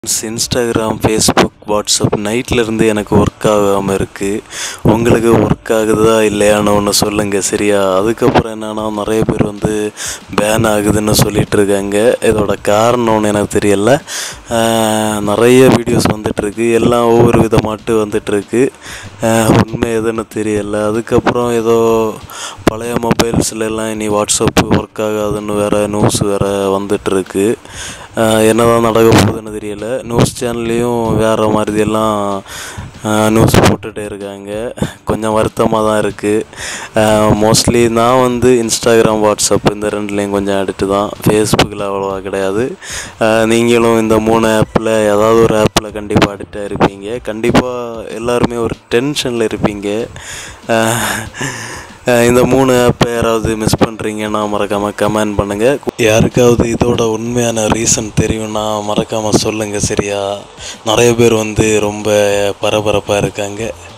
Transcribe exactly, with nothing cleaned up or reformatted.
Instagram, Facebook, WhatsApp நைட்லேருந்து எனக்கு work ஆகாமல் இருக்குது. உங்களுக்கு ஒர்க் ஆகுதா இல்லையான்னு ஒன்று சொல்லுங்கள் சரியா? அதுக்கப்புறம் என்னென்னா நிறைய பேர் வந்து பேன் ஆகுதுன்னு சொல்லிகிட்டு இருக்காங்க. இதோட காரணம் ஒன்று எனக்கு தெரியலை. நிறைய வீடியோஸ் வந்துட்டுருக்கு, எல்லாம் ஒவ்வொரு விதமாட்டு வந்துட்டுருக்கு. உண்மை எதுன்னு தெரியலை. அதுக்கப்புறம் ஏதோ பழைய மொபைல்ஸ்லாம் இனி வாட்ஸ்அப் ஒர்க் ஆகாதுன்னு வேறு நியூஸ் வேறு வந்துட்டுருக்கு. என்ன தான் நடக்க போகுதுன்னு தெரியலை. நியூஸ் சேனல்லையும் வேறு மாதிரியெல்லாம் நியூஸ் போட்டுகிட்டே இருக்காங்க. கொஞ்சம் வருத்தமாக தான் இருக்குது. மோஸ்ட்லி நான் வந்து இன்ஸ்டாகிராம், வாட்ஸ்அப் இந்த ரெண்டுலேயும் கொஞ்சம் அடிக்ட்டு தான். ஃபேஸ்புக்கில் அவ்வளோவா கிடையாது. நீங்களும் இந்த மூணு ஆப்பில் ஏதாவது ஒரு ஆப்பில் கண்டிப்பாக அடிக்டாக இருப்பீங்க. கண்டிப்பாக எல்லாருமே ஒரு டென்ஷனில் இருப்பீங்க. இந்த மூணு ஆப்பை யாராவது மிஸ் பண்ணுறீங்கன்னா மறக்காமல் கமெண்ட் பண்ணுங்கள். யாருக்காவது இதோட உண்மையான ரீசன் தெரியும்னா மறக்காமல் சொல்லுங்கள் சரியா? நிறைய பேர் வந்து ரொம்ப பரபரப்பாக இருக்காங்க.